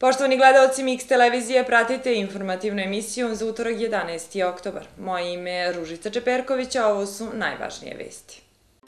Poštovani gledalci Mix televizije, pratite informativnu emisiju za utorak 11. oktobar. Moje ime je Ružica Čeperković, a ovo su najvažnije vesti.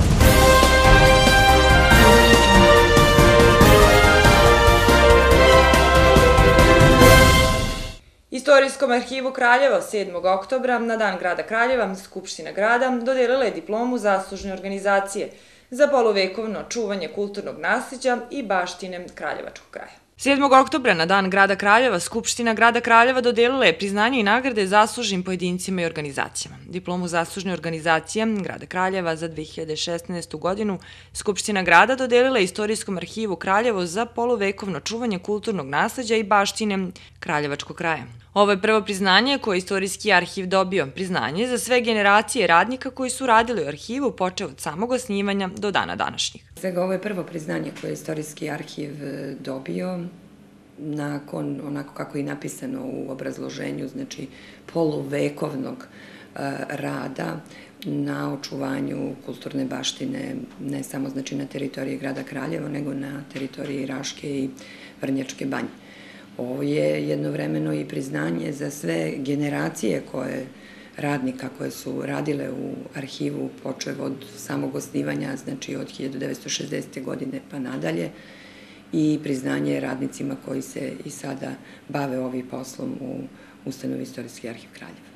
Istorijskom arhivu Kraljevo 7. oktobra na Dan grada Kraljeva Skupština grada dodelila je diplomu zaslužne organizacije za poluvekovno čuvanje kulturnog nasleđa i baštine Kraljevačkog kraja. 7. oktobra na Dan grada Kraljeva Skupština grada Kraljeva dodelila je priznanje i nagrade zaslužnim pojedincima i organizacijama. Diplomu zaslužne organizacije grada Kraljeva za 2016. godinu Skupština grada dodelila je Istorijskom arhivu Kraljevo za poluvekovno čuvanje kulturnog nasleđa i baštine Kraljevačkog kraja. Ovo je prvo priznanje koje je Istorijski arhiv dobio, priznanje za sve generacije radnika koji su radili u arhivu počev od samog osnivanja do dana današnjih. Svega ovo je prvo priznanje koje je Istorijski arhiv dobio nakon, onako kako je napisano u obrazloženju, znači poluvekovnog rada na očuvanju kulturne baštine, ne samo znači na teritoriji grada Kraljeva, nego na teritoriji Raške i Vrnjačke banje. Ovo je jednovremeno i priznanje za sve generacije radnika koje su radile u arhivu počev od samog osnivanja, znači od 1960. godine pa nadalje, i priznanje radnicima koji se i sada bave ovim poslom u ustanovi Istorijski arhiv Kraljeva.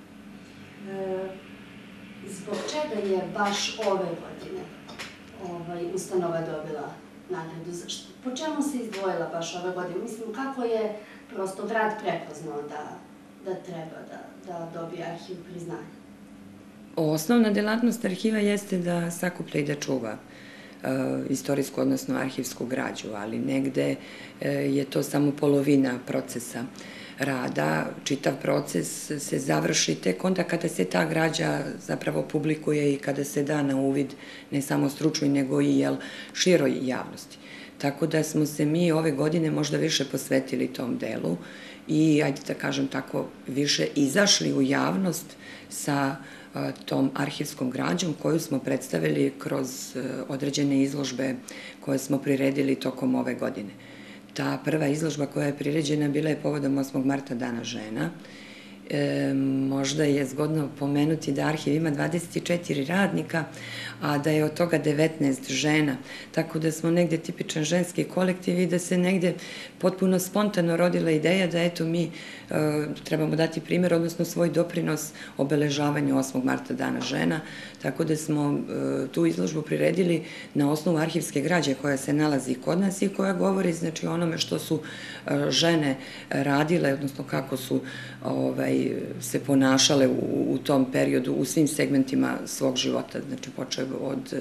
Zbog čega je baš ove godine ustanova dobila nagradu? Po čemu se izdvojila baš ove godine? Mislim, kako je prosto grad prepoznao da treba da dobije arhiv priznanje? Osnovna delatnost arhiva jeste da sakuplja i da čuva istorijsku, odnosno arhivsku građu, ali negde je to samo polovina procesa rada. Čitav proces se završi tek onda kada se ta građa zapravo publikuje i kada se da na uvid ne samo stručnoj, nego i široj javnosti. Tako da smo se mi ove godine možda više posvetili tom delu i, ajde da kažem tako, više izašli u javnost sa tom arhivskom građom koju smo predstavili kroz određene izložbe koje smo priredili tokom ove godine. Ta prva izložba koja je priređena bila je povodom 8. marta Dana žena. Možda je zgodno pomenuti da arhiv ima 24 radnika, a da je od toga 19 žena, tako da smo negde tipičan ženski kolektiv i da se negde potpuno spontano rodila ideja da eto mi trebamo dati primjer, odnosno svoj doprinos obeležavanju 8. marta Dana žena, tako da smo tu izložbu priredili na osnovu arhivske građe koja se nalazi kod nas i koja govori znači o onome što su žene radile, odnosno kako su se ponašale u tom periodu u svim segmentima svog života, znači počev od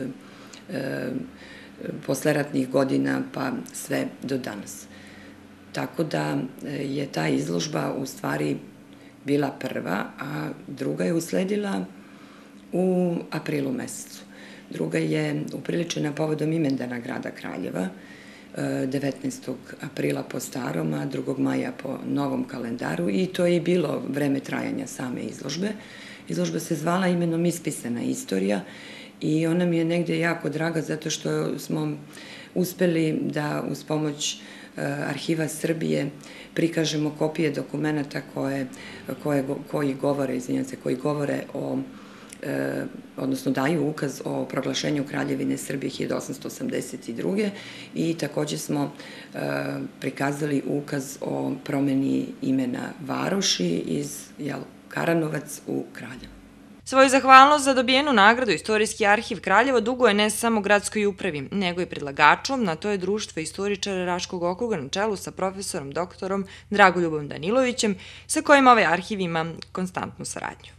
posleratnih godina pa sve do danas. Tako da je ta izložba u stvari bila prva, a druga je usledila u aprilu mesecu. Druga je upriličena povodom imendana grada Kraljeva, 19. aprila po starom, a 2. maja po novom kalendaru, i to je i bilo vreme trajanja same izložbe. Izložba se zvala imenom Ispisana istorija i ona mi je negde jako draga zato što smo uspeli da uz pomoć Arhiva Srbije prikažemo kopije dokumenta koji govore o, odnosno daju ukaz o proglašenju Kraljevine Srbije 1882. i takođe smo prikazali ukaz o promeni imena varoši iz Karanovac u Kraljevo. Svoju zahvalnost za dobijenu nagradu Istorijski arhiv Kraljevo duguje ne samo gradskoj upravi, nego i predlagačom, na to je Društvo istoričara Raškog okruga na čelu sa profesorom doktorom Dragoljubom Danilovićem, sa kojim ovaj arhiv ima konstantnu saradnju.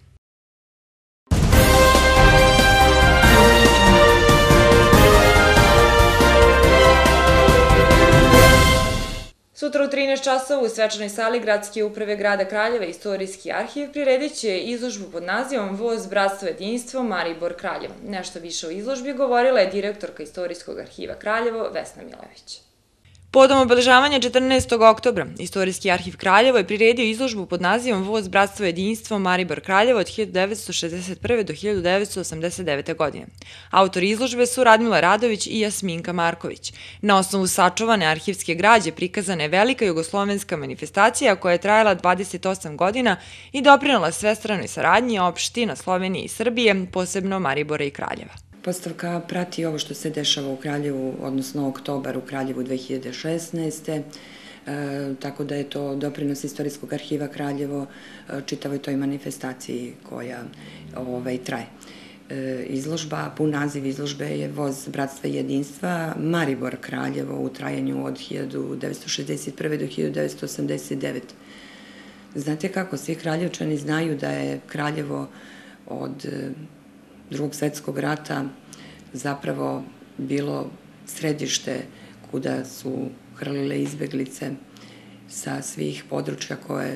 Sutra u 13 časova u svečanoj sali Gradske uprave grada Kraljeva Istorijski arhiv priredit će izložbu pod nazivom Voz bratstvo jedinstvo Maribor Kraljevo. Nešto više o izložbi govorila je direktorka Istorijskog arhiva Kraljevo Vesna Milević. Povodom obeležavanja 14. oktobra, Istorijski arhiv Kraljevo je priredio izložbu pod nazivom Voz bratstvo jedinstvo Maribor Kraljevo od 1961. do 1989. godine. Autori izložbe su Radmila Radović i Jasminka Marković. Na osnovu sačuvane arhivske građe prikazana je velika jugoslovenska manifestacija koja je trajala 28 godina i doprinela svestranoj saradnji opština Slovenije i Srbije, posebno Maribora i Kraljeva. Postavka prati ovo što se dešava u Kraljevu, odnosno oktobar u Kraljevu 2016. Tako da je to doprinos Istorijskog arhiva Kraljevo čitavoj toj manifestaciji koja traje. Izložba, pun naziv izložbe je Voz bratstva i jedinstva Maribor Kraljevo u trajanju od 1961. do 1989. Znate kako, svi Kraljevčani znaju da je Kraljevo od Drugog svetskog rata zapravo bilo središte kuda su hrlile izbeglice sa svih područja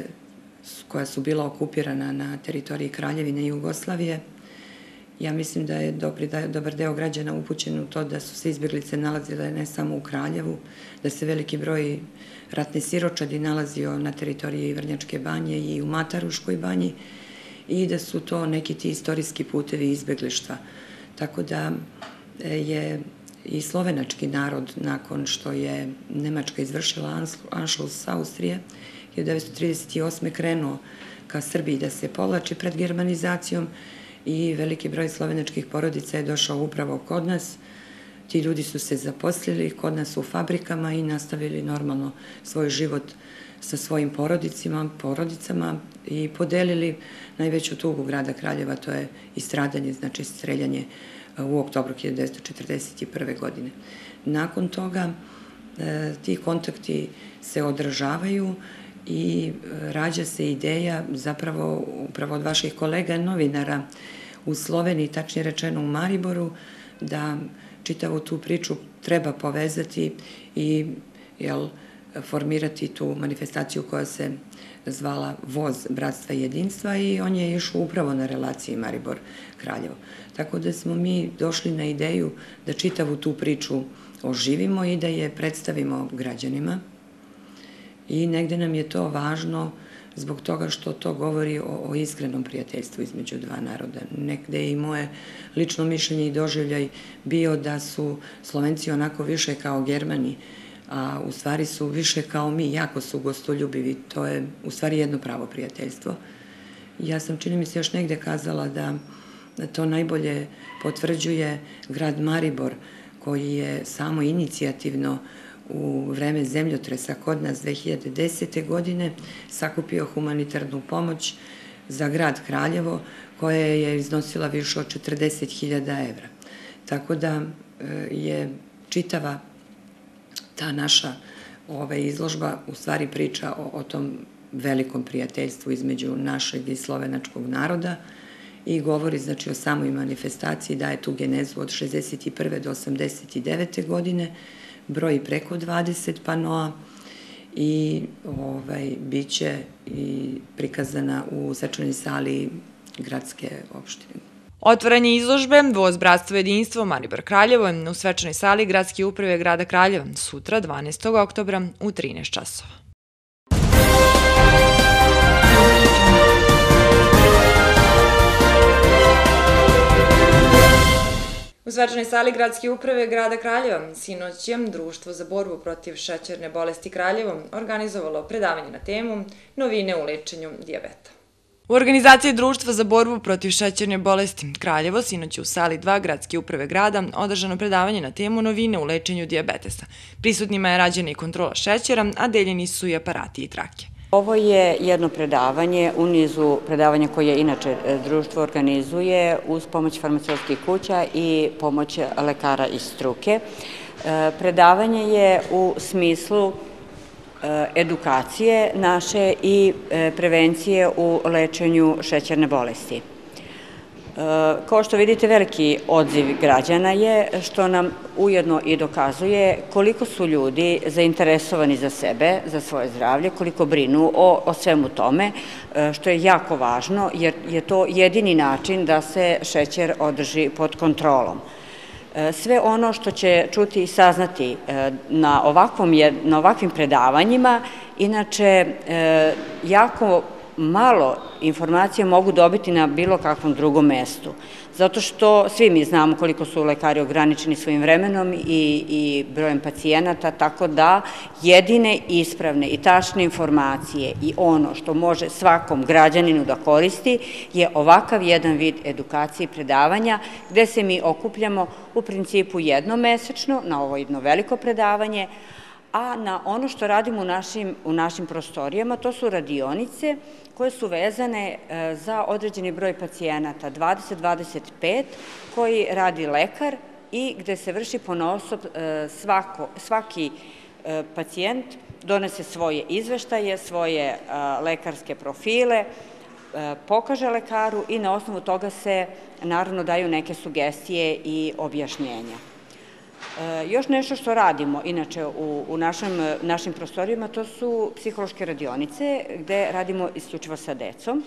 koja su bila okupirana na teritoriji Kraljevine i Jugoslavije. Ja mislim da je dobar deo građana upućen u to da su se izbeglice nalazile ne samo u Kraljevu, da se veliki broj ratne siročadi nalazio na teritoriji Vrnjačke banje i u Mataruškoj banji, i da su to neki ti istorijski putevi izbeglištva. Tako da je i slovenački narod, nakon što je Nemačka izvršila Anšlus Austrije, 1938. krenuo ka Srbiji da se povlači pred germanizacijom i veliki broj slovenačkih porodica je došao upravo kod nas. Ti ljudi su se zaposlili kod nas u fabrikama i nastavili normalno svoj život sa svojim porodicama i podelili najveću tugu grada Kraljeva, to je istradanje, znači streljanje u oktobru 1941. godine. Nakon toga ti kontakti se održavaju i rađa se ideja zapravo upravo od vaših kolega novinara u Sloveniji, tačnije rečeno u Mariboru, da čitavu tu priču treba povezati i formirati tu manifestaciju koja se zvala Voz bratstva i jedinstva i on je išao upravo na relaciji Maribor-Kraljevo. Tako da smo mi došli na ideju da čitavu tu priču oživimo i da je predstavimo građanima i negde nam je to važno zbog toga što to govori o iskrenom prijateljstvu između dva naroda. Negde je i moje lično mišljenje i doživljaj bio da su Slovenci onako više kao Germani, a u stvari su više kao mi, jako su gostoljubivi, to je u stvari jedno pravo prijateljstvo. Ja sam, čini mi se, još negde kazala da to najbolje potvrđuje grad Maribor, koji je samo inicijativno u vreme zemljotresa kod nas 2010. godine sakupio humanitarnu pomoć za grad Kraljevo, koja je iznosila više od 40.000 evra. Tako da je čitava ta naša izložba u stvari priča o tom velikom prijateljstvu između našeg i slovenačkog naroda i govori znači o samoj manifestaciji, daje tu genezu od 61. do 89. godine, broji preko 20 panoa i bit će i prikazana u svečanoj sali gradske opštine. Otvaranje izložbe Voz bratstvo jedinstvo Maribor Kraljevo u svečanoj sali Gradske uprave grada Kraljeva sutra 12. oktobra u 13 časova. U svečanoj sali Gradske uprave grada Kraljeva sinoć je Društvo za borbu protiv šećerne bolesti Kraljevo organizovalo predavanje na temu Novine u lečenju dijabeta. U organizaciji Društva za borbu protiv šećerne bolesti Kraljevo sinoć je u sali 2 Gradske uprave grada održano predavanje na temu Novine u lečenju dijabetesa. Prisutnima je rađena i kontrola šećera, a deljeni su i aparati i trake. Ovo je jedno predavanje u nizu predavanja koje inače društvo organizuje uz pomoć farmaceutskih kuća i pomoć lekara iz struke. Predavanje je u smislu edukacije naše i prevencije u lečenju šećerne bolesti. Kao što vidite, veliki odziv građana je, što nam ujedno i dokazuje koliko su ljudi zainteresovani za sebe, za svoje zdravlje, koliko brinu o svemu tome, što je jako važno jer je to jedini način da se šećer održi pod kontrolom. Sve ono što će čuti i saznati na ovakvim predavanjima, inače jako malo informacija mogu dobiti na bilo kakvom drugom mestu. Zato što svi mi znamo koliko su lekari ograničeni svojim vremenom i brojem pacijenata, tako da jedine ispravne i tačne informacije i ono što može svakom građaninu da koristi je ovakav jedan vid edukacije i predavanja gde se mi okupljamo u principu jednom mesečno na ovo jedno veliko predavanje, a na ono što radimo u našim prostorijama, to su radionice koje su vezane za određeni broj pacijenata, 20-25, koji radi lekar i gde se vrši ponaosob svaki pacijent donese svoje izveštaje, svoje lekarske profile, pokaže lekaru i na osnovu toga se naravno daju neke sugestije i objašnjenja. Još nešto što radimo, inače, u našim prostorijama, to su psihološke radionice, gde radimo isključivo sa decom.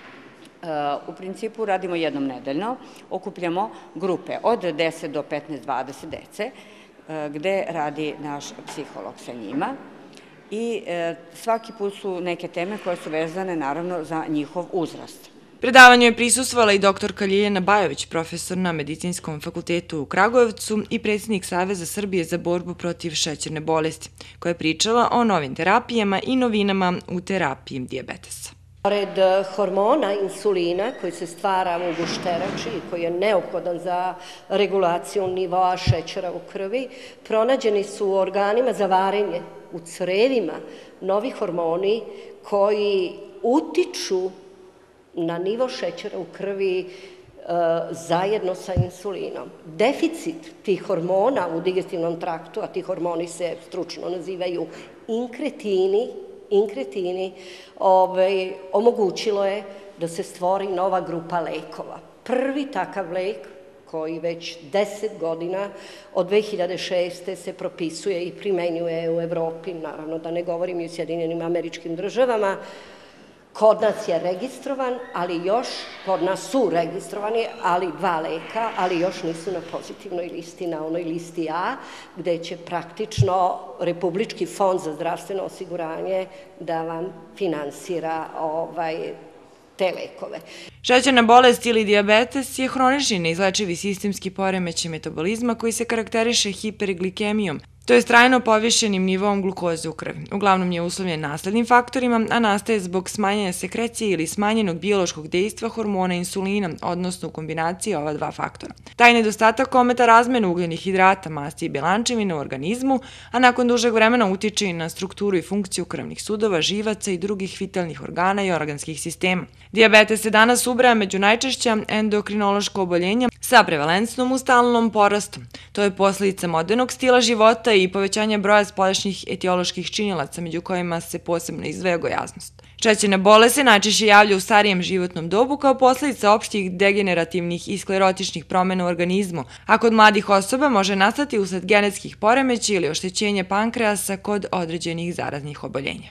U principu radimo jednom nedeljno, okupljamo grupe od 10 do 15-20 dece, gde radi naš psiholog sa njima. I svaki put su neke teme koje su vezane, naravno, za njihov uzrast. Predavanju je prisustvovala i doktorka Ljiljana Bajović, profesor na Medicinskom fakultetu u Kragujevcu i predsjednik Saveza Srbije za borbu protiv šećerne bolesti, koja je pričala o novim terapijama i novinama u terapiji dijabetesa. Pored hormona insulina koji se stvara u gušterači i koji je neophodan za regulaciju nivoa šećera u krvi, pronađeni su u organima za varenje, u crevima, novi hormoni koji utiču na nivo šećera u krvi zajedno sa insulinom. Deficit tih hormona u digestivnom traktu, a ti hormoni se stručno nazivaju inkretini, omogućilo je da se stvori nova grupa lekova. Prvi takav lek koji već 10 godina od 2006. se propisuje i primenjuje u Evropi, naravno da ne govorim i u Sjedinjenim Američkim Državama. Kod nas je registrovan, kod nas su registrovani, ali 2 leka, ali još nisu na pozitivnoj listi, na onoj listi A, gde će praktično Republički fond za zdravstveno osiguranje da vam finansira te lekove. Šećerna bolest ili dijabetes je hronični neizlečivi sistemski poremećaj metabolizma koji se karakteriše hiperglikemijom, to je trajno povišenim nivoom glukoze u krvi. Uglavnom je uslovljen naslednim faktorima, a nastaje zbog smanjenja sekrecije ili smanjenog biološkog dejstva hormona insulina, odnosno u kombinaciji ova 2 faktora. Taj nedostatak ometa razmenu ugljenih hidrata, masti i bjelančevina u organizmu, a nakon dužeg vremena utiče i na strukturu i funkciju krvnih sudova, živaca i drugih vitalnih organa i organskih sistema. Dijabetes se danas ubraja među najčešća endokrinološka oboljenja sa prevalencnom u stalnom porastu. To je posledica modernog stila života i povećanja broja spoljašnjih etioloških činilaca, među kojima se posebno izdvaja gojaznost. Šećerna bolest se najčešće javlja u starijem životnom dobu kao posledica opštih degenerativnih i sklerotičnih promena u organizmu, a kod mladih osoba može nastati usled genetskih poremećaja ili oštećenja pankreasa kod određenih zaraznih oboljenja.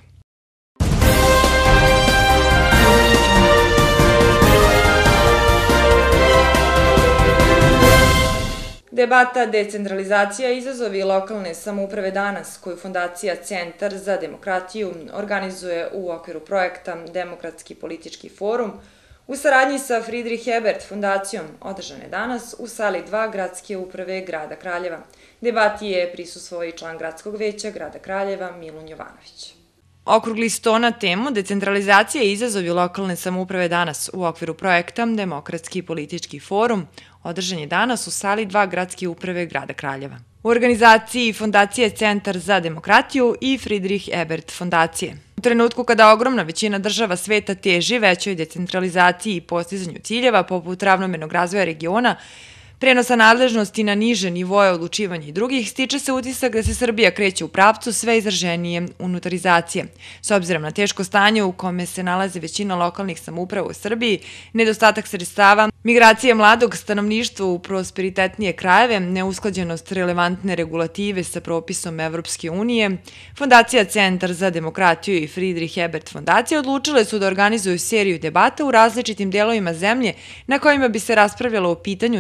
Debata decentralizacija izazovi lokalne samouprave danas, koju Fondacija Centar za demokratiju organizuje u okviru projekta Demokratski politički forum, u saradnji sa Friedrich Ebert fondacijom, održane danas u sali 2 Gradske uprave grada Kraljeva. Debati je prisustvovao i član Gradskog veća grada Kraljeva Milun Jovanović. Okrugli sto na temu decentralizacija i izazovi lokalne samouprave danas u okviru projekta Demokratski politički forum održan je danas u sali 2 Gradske uprave grada Kraljeva. U organizaciji Fondacije Centar za demokratiju i Friedrich Ebert fondacije. U trenutku kada ogromna većina država sveta teži većoj decentralizaciji i postizanju ciljeva poput ravnomernog razvoja regiona, prenosa nadležnosti na niže nivoje odlučivanja i drugih, stiče se utisak da se Srbija kreće u pravcu sve izraženije unutarizacije. S obzirom na teško stanje u kome se nalaze većina lokalnih samouprava u Srbiji, nedostatak sredstava, migracije mladog stanovništva u prosperitetnije krajeve, neusklađenost relevantne regulative sa propisom Evropske unije, Fondacija Centar za demokratiju i Friedrich Ebert fondacija odlučile su da organizuju seriju debata u različitim delovima zemlje na kojima bi se raspravljalo o pitanju decentralizacije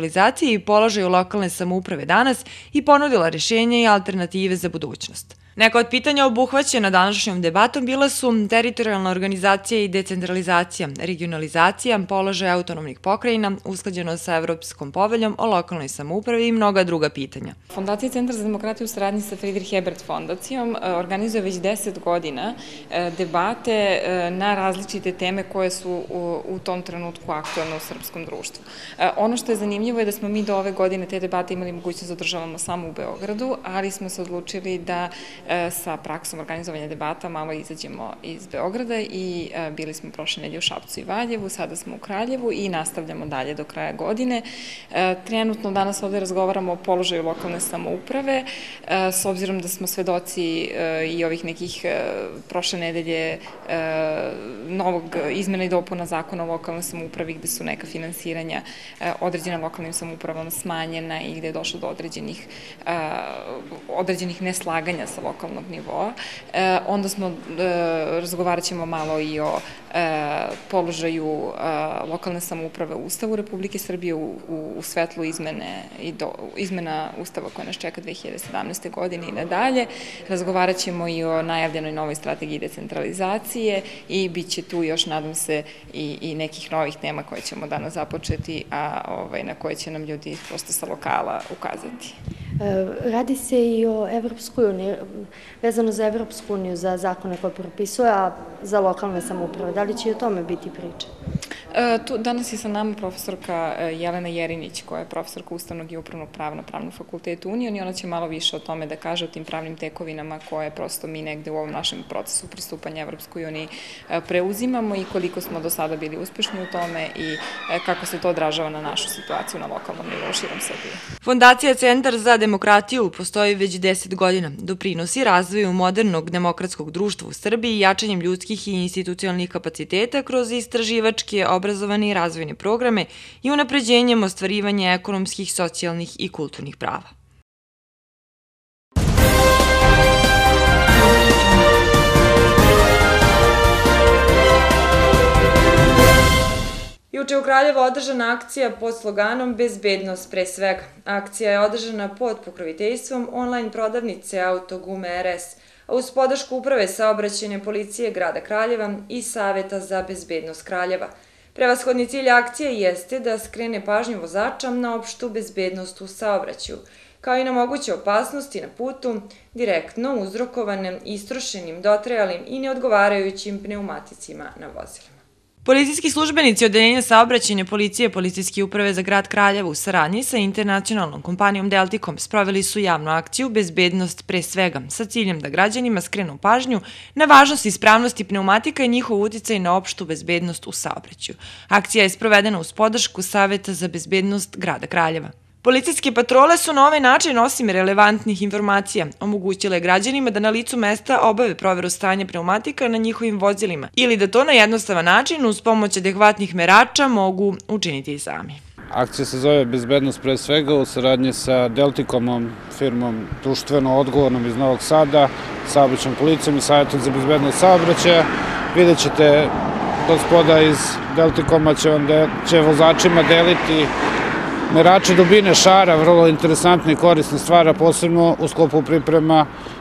decentralizacije i položaju lokalne samouprave danas i ponudila rješenja i alternative za budućnost. Neka od pitanja obuhvaćena današnjom debatom bila su teritorijalna organizacija i decentralizacija, regionalizacija, položaj autonomnih pokrajina, usklađeno sa Evropskom poveljom o lokalnoj samoupravi i mnoga druga pitanja. Fondacija Centar za demokratiju u saradnji sa Friedrich Ebert fondacijom organizuje već 10 godina debate na različite teme koje su u tom trenutku aktualne u srpskom društvu. Ono što je zanimljivo je da smo mi do ove godine te debate imali mogućnost da održavamo samo u Beogradu, ali smo se odlučili da sa praksom organizovanja debata malo izađemo iz Beograda i bili smo prošle nedelje u Šapcu i Valjevu, sada smo u Kraljevu i nastavljamo dalje do kraja godine. Trenutno danas ovde razgovaramo o položaju lokalne samouprave, s obzirom da smo svedoci i ovih nekih prošle nedelje novog izmena i dopuna zakona o lokalnoj samoupravi gde su neka finansiranja određena lokalnim samoupravama smanjena i gde je došlo do određenih neslaganja sa lokalnog nivoa. Onda razgovarat ćemo malo i o položaju lokalne samouprave u Ustavu Republike Srbije u svetlu izmena Ustava koja nas čeka 2017. godine i nadalje. Razgovarat ćemo i o najavljenoj novoj strategiji decentralizacije i bit će tu još, nadam se, i nekih novih tema koje ćemo danas započeti, a na koje će nam ljudi prosto sa lokala ukazati. Radi se i o Evropskoj uniji, vezano za Evropsku uniju, za zakone koje propisuje, a za lokalne samouprave. Da li će i o tome biti priče? Danas je sa nama profesorka Jelena Jerinić, koja je profesorka ustavnog i upravnog prava na Pravnom fakultetu Union i ona će malo više o tome da kaže o tim pravnim tekovinama koje prosto mi negde u ovom našem procesu pristupanja Evropskoj uniji preuzimamo i koliko smo do sada bili uspešni u tome i kako se to odražava na našu situaciju na lokalnom nivou širom Srbije. Fondacija Centar za demokratiju postoji već 10 godina, doprinosi razvoju modernog demokratskog društva u Srbiji jačanjem ljudskih i institucionalnih kapaciteta kroz istraživačke, obrazovane i razvojne programe i unapređenjem ostvarivanja ekonomskih, socijalnih i kulturnih prava. Juče u Kraljevu održana akcija pod sloganom Bezbednost pre svega. Akcija je održana pod pokroviteljstvom online prodavnice Autogume RS, a uz podršku Uprave saobraćajne policije grada Kraljeva i Saveta za bezbednost Kraljeva. Prevashodni cilj akcije jeste da skrene pažnju vozača na opštu bezbednost u saobraćaju, kao i na moguće opasnosti na putu, direktno uzrokovane istrošenim, dotrajalim i neodgovarajućim pneumaticima na vozilima. Policijski službenici Odeljenja saobraćajne policije Policijske uprave za grad Kraljevo u saradnji sa internacionalnom kompanijom Delticom sproveli su javnu akciju Bezbednost pre svega sa ciljem da građanima skrenu pažnju na važnost i ispravnosti pneumatika i njihov uticaj na opštu bezbednost u saobraćaju. Akcija je sprovedena uz podršku Saveta za bezbednost grada Kraljeva. Policijske patrole su na ovaj način, osim relevantnih informacija, omogućile građanima da na licu mesta obave proveru stanja pneumatika na njihovim vozilima ili da to na jednostavan način uz pomoć adekvatnih merača mogu učiniti i sami. Akcija se zove Bezbednost pre svega u saradnji sa Delticomom, firmom društveno odgovornom iz Novog Sada, saobraćajnom policijom i Savjetom za bezbednost saobraćaja. Vidjet ćete, gospoda iz Delticoma će vozačima deliti merače dubine šara, vrlo interesantna i korisna stvar, posebno u sklopu priprema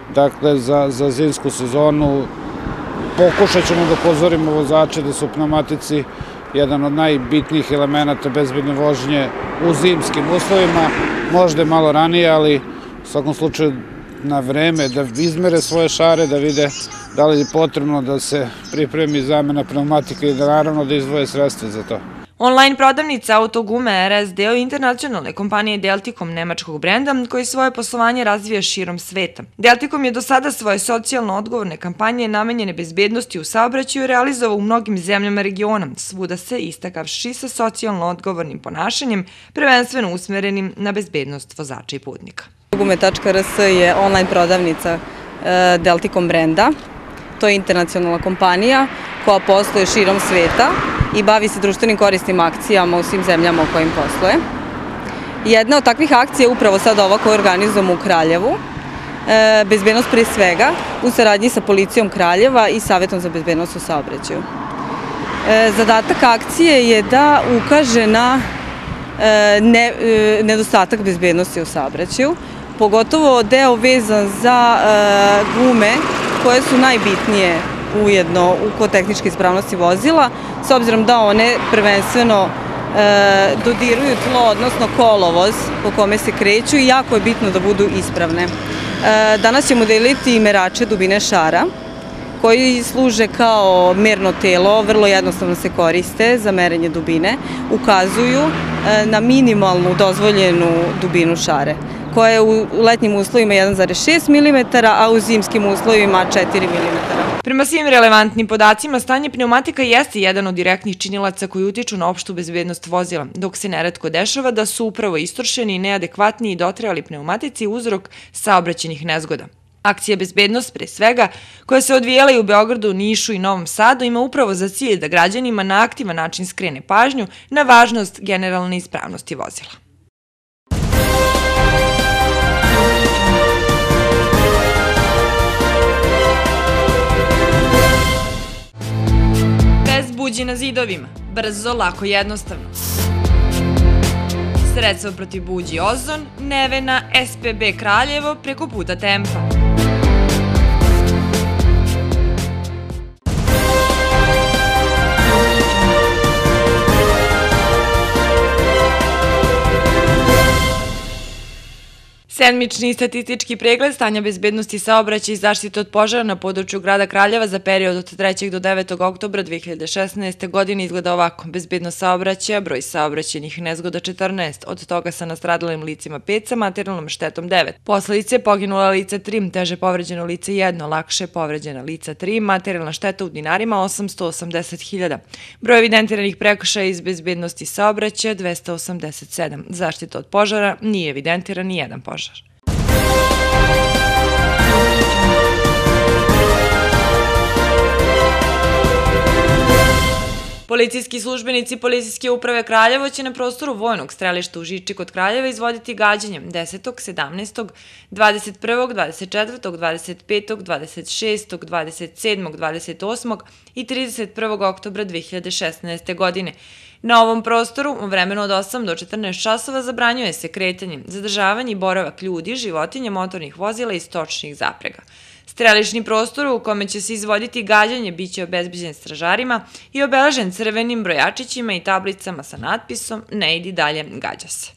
za zimsku sezonu. Pokušat ćemo da upozorimo vozače da su pneumatici jedan od najbitnijih elemenata bezbedne vožnje u zimskim uslovima, možda je malo ranije, ali u svakom slučaju na vreme da izmere svoje šare, da vide da li je potrebno da se pripremi zamena pneumatika i da naravno da izdvoje sredstva za to. Online prodavnica Autogume RS deo internacionalne kompanije Delticom nemačkog brenda koji svoje poslovanje razvija širom sveta. Delticom je do sada svoje socijalno odgovorne kampanje namenjene bezbednosti u saobraćaju realizovao u mnogim zemljama regiona, svuda se istakavši sa socijalno odgovornim ponašanjem, prvenstveno usmerenim na bezbednost vozača i putnika. Autogume.rs je online prodavnica Delticom brenda. To je internacionalna kompanija koja posluje širom sveta i bavi se društvenim korisnim akcijama u svim zemljama u kojim posluje. Jedna od takvih akcija je upravo sad ova koju organizujemo u Kraljevu, Bezbednost pre svega, u saradnji sa Policijom Kraljeva i Savetom za bezbednost u saobraćaju. Zadatak akcije je da ukaže na nedostatak bezbednosti u saobraćaju, pogotovo deo vezan za gume koje su najbitnije ujedno kod tehničke ispravnosti vozila, s obzirom da one prvenstveno dodiruju tlo, odnosno kolovoz po kome se kreću i jako je bitno da budu ispravne. Danas ćemo deliti merače dubine šara, koji služe kao merno telo, vrlo jednostavno se koriste za merenje dubine, ukazuju na minimalnu dozvoljenu dubinu šare, koja je u letnjim uslovima 1,6 mm, a u zimskim uslovima 4 mm. Prema svim relevantnim podacima, stanje pneumatika jeste jedan od direktnih činilaca koji utiču na opštu bezbednost vozila, dok se neretko dešava da su upravo istrošeni, neadekvatni i dotrajali pneumatici uzrok saobraćajnih nezgoda. Akcija Bezbednost, pre svega, koja se odvijela i u Beogradu, Nišu i Novom Sadu, ima upravo za cilj da građanima na aktivan način skrene pažnju na važnost generalne ispravnosti vozila. Bez buđi na zidovima. Brzo, lako, jednostavno. Sredstvo protiv buđi Ozon, Nevena, SPB Kraljevo preko puta Tempa. Sedmični statistički pregled stanja bezbednosti saobraćaja i zaštite od požara na području grada Kraljeva za period od 3. do 9. oktobra 2016. godine izgleda ovako. Bezbednost saobraćaja, broj saobraćajnih nezgoda 14, od toga sa nastradalim licima 5, sa materijalnom štetom 9. Posledice: poginula lica 3, teže povređeno lice 1, lakše povređena lica 3, materijalna šteta u dinarima 880.000. Broj evidentiranih prekršaja iz bezbednosti saobraćaja 287. Zaštita od požara: nije evidentiran ni jedan požar. Policijski službenici Policijske uprave Kraljevo će na prostoru vojnog strelišta u Žiči kod Kraljeva izvoditi gađanje 10., 17., 21., 24., 25., 26., 27., 28. i 31. oktobra 2016. godine. Na ovom prostoru u vremenu od 8 do 14 časova zabranjuje se kretanje, zadržavanje i boravak ljudi, životinja, motornih vozila i stočnih zaprega. Strelišni prostor u kome će se izvoditi gađanje biće obezbeđen stražarima i obeležen crvenim brojačićima i tablicama sa natpisom "Ne idi dalje, gađa se".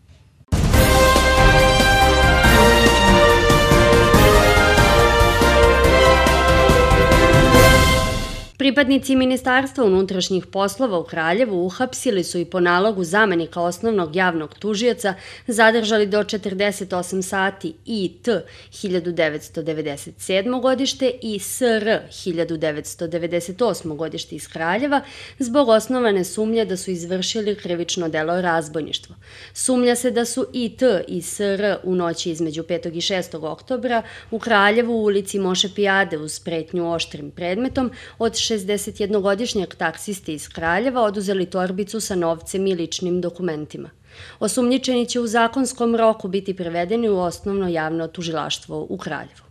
Pripadnici Ministarstva unutrašnjih poslova u Kraljevu uhapsili su i po nalogu zamenika osnovnog javnog tužioca zadržali do 48 sati IT 1997. godište i SR 1998. godište iz Kraljeva zbog osnovane sumnje da su izvršili krivično delo razbojništvo. Sumnja se da su IT i SR u noći između 5. i 6. oktobra u Kraljevu u ulici Moše Pijade uz pretnju oštrim predmetom od 61-godišnjeg taksiste iz Kraljeva oduzeli torbicu sa novcem i ličnim dokumentima. Osumnjičeni će u zakonskom roku biti prevedeni u osnovno javno tužilaštvo u Kraljevu.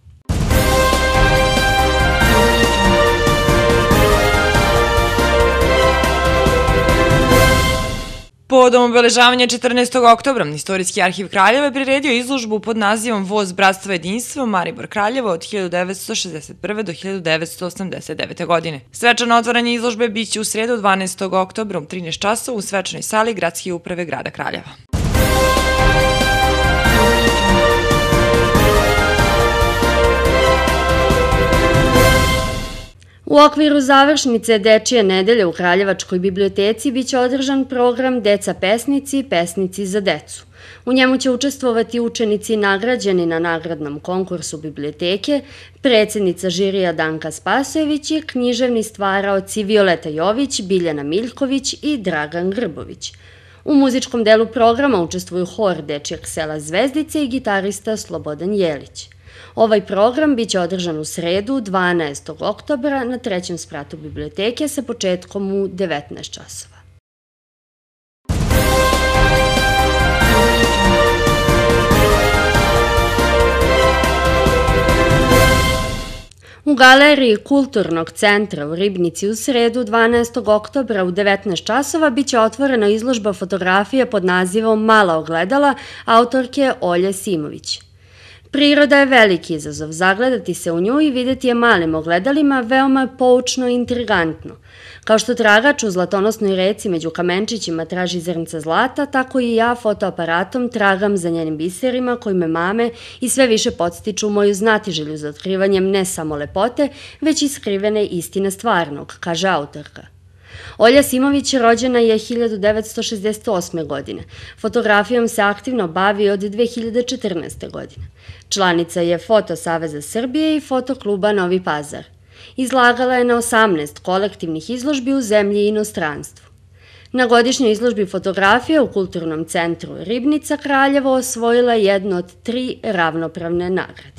Povodom obeležavanja 14. oktobra, Istorijski arhiv Kraljeva je priredio izložbu pod nazivom Voz bratstva jedinstva Maribor Kraljevo od 1961. do 1989. godine. Svečano otvaranje izložbe biće u sredu 12. oktobra u 13 časova u svečanoj sali Gradske uprave grada Kraljeva. U okviru završnice Dečije nedelje u Kraljevačkoj biblioteci biće održan program Deca pesnici, pesnici za decu. U njemu će učestvovati učenici nagrađeni na nagradnom konkursu biblioteke, predsednica žirija Danka Spasojević i književni stvaraoci Violeta Jović, Biljana Miljković i Dragan Grbović. U muzičkom delu programa učestvuju hor Dečijeg sela Zvezdice i gitarista Slobodan Jelić. Ovaj program biće održan u sredu 12. oktobra na 3. spratu biblioteke sa početkom u 19 časova. U galeriji Kulturnog centra u Ribnici u sredu 12. oktobra u 19 časova biće otvorena izložba fotografija pod nazivom Mala ogledala autorke Olje Simović. Priroda je veliki izazov, zagledati se u nju i videti je malim ogledalima veoma poučno i intrigantno. Kao što tragač u zlatonosnoj reci među kamenčićima traži zrnca zlata, tako i ja fotoaparatom tragam za njenim biserima koji me mame i sve više podstiču moju znatiželju za otkrivanjem ne samo lepote, već i skrivene istine stvarnog, kaže autorka. Olja Simović rođena je 1968. godine. Fotografijom se aktivno bavi od 2014. godine. Članica je Foto Saveza Srbije i Fotokluba Novi Pazar. Izlagala je na 18 kolektivnih izložbi u zemlji i inostranstvu. Na godišnjoj izložbi fotografija u Kulturnom centru Ribnica Kraljevo osvojila jednu od 3 ravnopravne nagrade.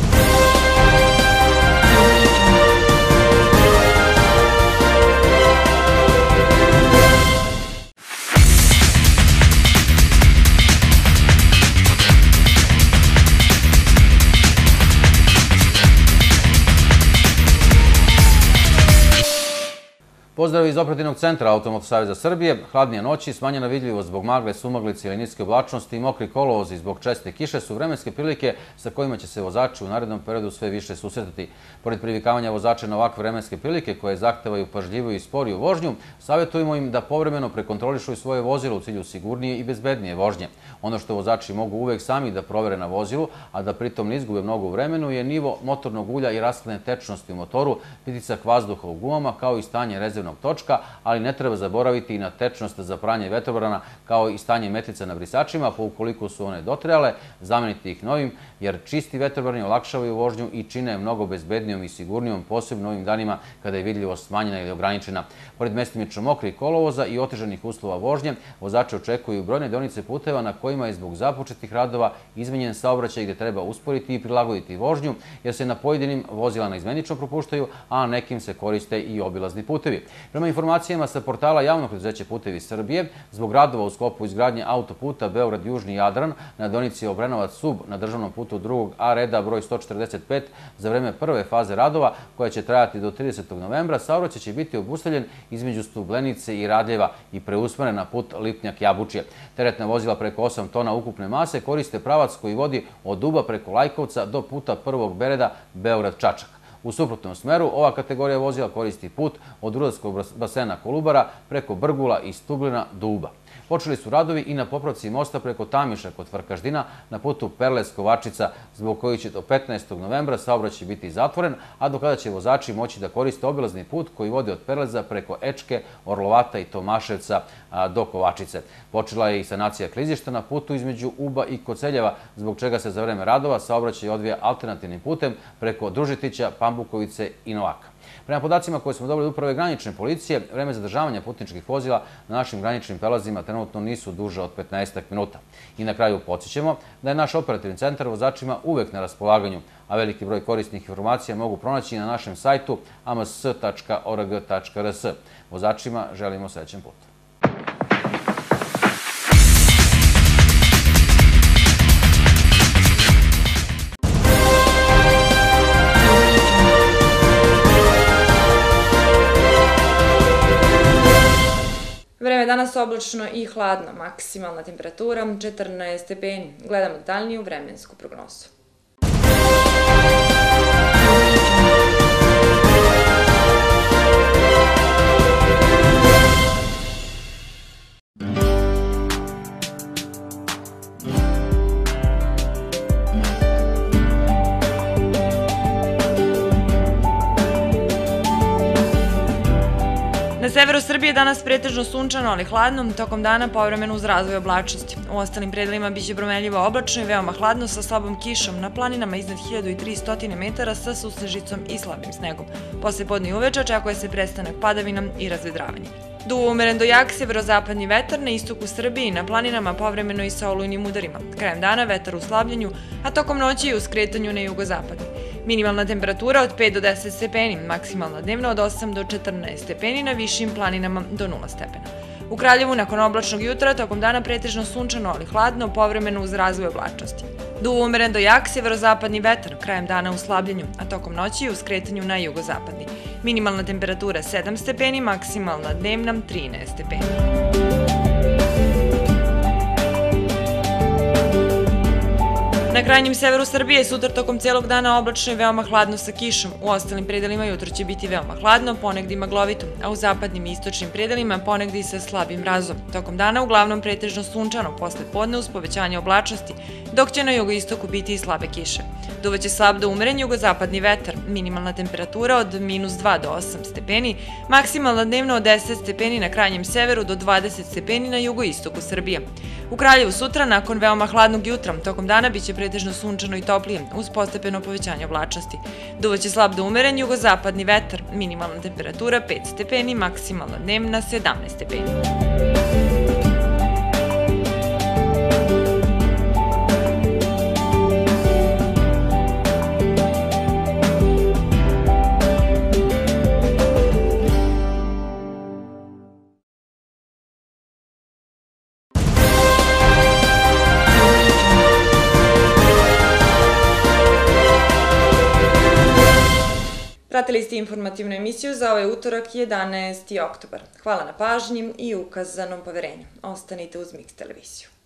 Pozdrav iz operativnog centra Automoto Saveza Srbije. Hladnije noći, smanjena vidljivost zbog magle, sumaglice ili niske oblačnosti i mokri kolovozi zbog česte kiše su vremenske prilike sa kojima će se vozači u narednom periodu sve više susretati. Pored privikavanja vozača na ovakve vremenske prilike koje zahtevaju pažljiviju i sporiju vožnju, savjetujemo im da povremeno prekontrolišu svoje vozilo u cilju sigurnije i bezbednije vožnje. Ono što vozači mogu uvek sami da provere na vozilu, a da pritom ne izgube mnogo u vremenu, je nivo motornog ulja i rashodne tečnosti u motoru, pritisak vazduha u gumama, kao i stanje rezervnog točka, ali ne treba zaboraviti i na tečnost za pranje vetrobrana, kao i stanje metlica na brisačima, pa ukoliko su one dotrajale, zameniti ih novim, jer čisti vetrobrani olakšavaju vožnju i čine je mnogo bezbednijom i sigurnijom, posebno ovim danima kada je vidljivost smanjena ili ograničena. Pored mestimično mokrih kolovoza i otežanih uslova vožnje, vozači očekuju brojne deonice puteva na kojima je zbog započetih radova izmenjen saobraćaj gde treba usporiti i prilagoditi vožnju, jer se na pojedinim vozila naizmenično propuštaju, a nekim se koriste i obilazni putevi. Prema informacijama sa portala Javnog preduzeća Putevi Srbije, zbog radova u sklopu izgradnje autoputa Beograd-Južni Jadran na deonici Obrenovac-Sub na državnom putu 2. A reda broj 145 za vreme prve faze radova, koja će trajati do 30. novembra, saobraćaj će biti obustavljen između Stublenice i Radljeva i preusmeren na put Lipnjak-Jabučje. Teretna vozila preko 8 tona ukupne mase koriste pravac koji vodi od Uba preko Lajkovca do puta 1. B reda Beograd-Čačak. U suprotnom smeru, ova kategorija vozila koristi put od rudarskog basena Kolubara preko Brgula i Stublina do Uba. Počeli su radovi i na popravci mosta preko Tamiša kod Farkaždina na putu Perles-Kovačica, zbog koji će do 15. novembra saobraćaj biti zatvoren, a do kada će vozači moći da koriste obilazni put koji vodi od Perleza preko Ečke, Orlovata i Tomaševca do Kovačice. Počela je i sanacija klizišta na putu između Uba i Koceljeva, zbog čega se za vreme radova saobraćaj odvija alternativnim putem preko Družetića, Pambukovice i Novaka. Prema podacima koje smo dobili od Uprave granične policije, vreme zadržavanja putničkih vozila na našim graničnim prelazima trenutno nisu duže od 15 minuta. I na kraju podsjećamo da je naš operativni centar vozačima uvek na raspolaganju, a veliki broj korisnih informacija mogu pronaći na našem sajtu ams.org.rs. Vozačima želimo srećan put. Vreme danas oblačno i hladno, maksimalna temperatura 14 stepeni. Gledamo detaljniju vremensku prognozu. Na severu Srbije danas pretežno sunčano, ali hladno, tokom dana povremeno uz razvoj oblačnosti. U ostalim predelima biće promenljivo oblačno i veoma hladno sa slabom kišom, na planinama iznad 1300 metara sa susnežicom i slabim snegom. Posle podne i uveče očekuje se prestanak padavina i razvedravanje. Duvo umeren do jak severozapadni vetar na istoku Srbije i na planinama povremeno i sa olujnim udarima. Krajem dana vetar u slabljenju, a tokom noći i u skretanju na jugozapadni. Minimalna temperatura od 5 do 10 stepeni, maksimalna dnevna od 8 do 14 stepeni, na višim planinama do 0 stepena. U Kraljevu nakon oblačnog jutra tokom dana pretežno sunčano, ali hladno, povremeno uz razvoj oblačnosti. Duvo umeren do jak severozapadni vetar, krajem dana u slabljenju, a tokom noći u skretanju na jugozapadni. Minimalna temperatura 7 stepeni, maksimalna dnevna 13 stepeni. Na krajnjem severu Srbije sutra tokom celog dana oblačno i veoma hladno sa kišom. U ostalim predelima jutro će biti veoma hladno, ponegde i maglovito, a u zapadnim i istočnim predelima ponegde i sa slabim mrazom. Tokom dana uglavnom pretežno sunčano, posle podne uz povećanje oblačnosti, dok će na jugoistoku biti i slabe kiše. Duvaće slab do umeren jugozapadni vetar, minimalna temperatura od -2 do 8 stepeni, maksimalna dnevno od 10 stepeni na krajnjem severu do 20 stepeni na jugoistoku Srbije. U Kraljevu sutra, nakon veoma hladnog jutra, tokom dana biće pretežno sunčano i toplije, uz postepeno povećanje oblačnosti. Duvaće slab do umeren jugozapadni vetar, minimalna temperatura 5 stepeni, maksimalna dnevna 17 stepeni. Pratili ste informativnu emisiju za ovaj utorak 11. oktobar. Hvala na pažnji i ukazanom poverenju. Ostanite uz Mix televiziju.